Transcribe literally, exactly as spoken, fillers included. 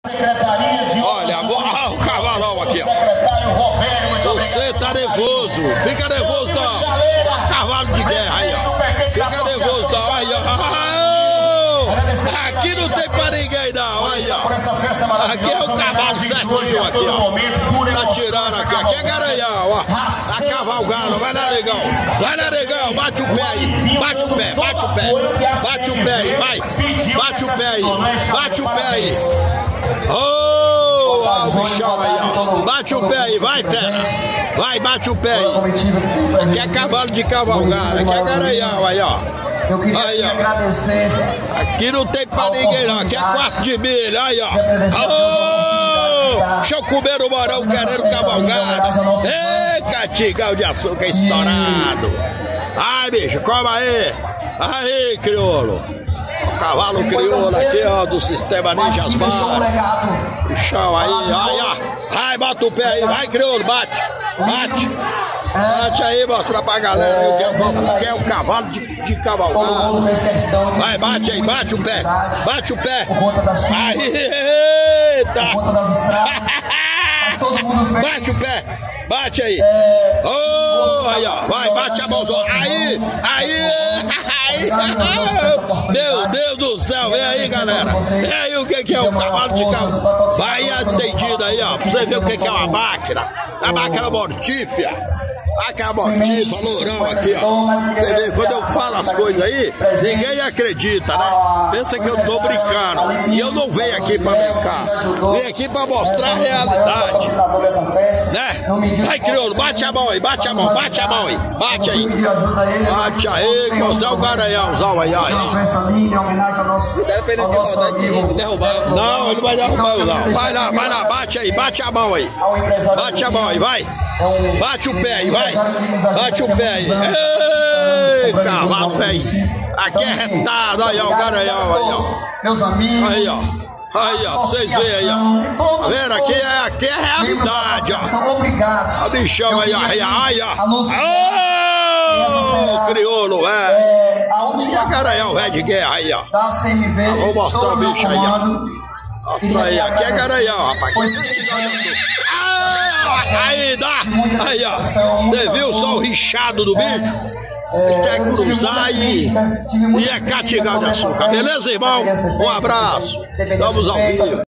Olha, ah, o cavalão aqui, ó. Você tá nervoso. Fica nervoso, não. Cavalo de guerra aí, ó. Fica nervoso, não. Aí, ó. Aqui não tem pra ninguém, não. Aí, ó. Aqui é o cavalo certinho, aqui, ó. Tá tirando aqui. Aqui é Garanhão, ó. Tá cavalgando. Vai lá, negão. Vai lá, negão. Bate o pé aí. Bate o pé, bate o pé. Bate o pé aí, vai. Bate o pé aí. Bate o pé aí. Ô, oh, o bichão aí, ó. Bate o pé aí, vai, pé. Vai, bate o pé aí. Aqui é cavalo de cavalgar. Aqui é Garanhão, aí, ó. Eu queria aí, ó. agradecer. Aqui não tem pra ninguém, não. Aqui é quarto de milha, aí, ó. Ô, deixa eu comer o morão querendo cavalgada. Ei, catigão de açúcar estourado. Ai, bicho, coma aí. Aí, crioulo. O cavalo crioulo aqui, ó, do sistema Ninjas Bar. Bichão aí, aí, ó. Vai, bota o pé aí. Vai, crioulo, bate. Bate. Bate aí, mostra pra galera aí o que é, que é o cavalo de, de cavalgada. Vai, bate aí, bate o pé. Bate o pé. Aí, eita. Bate o pé. Bate aí. Oh, aí, ó. Vai, bate a mãozona. Aí, aí, aí. Meu Deus do céu. Vem aí, galera. Vem aí o que é o cavalo de cavalo. Vai atendido aí, ó. Pra você ver o que é uma máquina. A máquina mortífera. Aquela mortífera, lourão aqui, ó. Você vê, quando eu falo as coisas aí, ninguém acredita, né? Pensa que eu tô brincando. E eu não venho aqui pra brincar. Venho aqui pra mostrar a realidade. Né? Vai, crioulo, bate a mão aí, bate a mão, bate a mão aí. Bate aí. Bate aí, que você é o Garanhãozão aí, ó. Não, ele não vai derrubar eu, não. Vai lá, vai lá, bate aí, bate a mão aí. Bate a mão aí, vai. Bate o pé aí, vai. Bate o pé aí. Ei, cavalo, velho. Aqui é retado, aí, ó, o Garanhão aí, ó. Meus amigos. Aí, ó. Aí, ó, vocês veem aí, ó. Tá vendo? Aqui é, aqui é realidade, ó. Obrigado. O bichão aí, ó. Aí, ó. Ô, crioulo, é. Aqui é Garanhão, velho de guerra aí, ó. Vou mostrar o bicho aí, ó. Mostra aí, aqui é Garanhão, rapaz. Aí, dá. Aí, ó. Você viu só o richado do bicho? Ele quer cruzar e, e é catigão de açúcar. Beleza, irmão? Um abraço. Vamos ao vivo.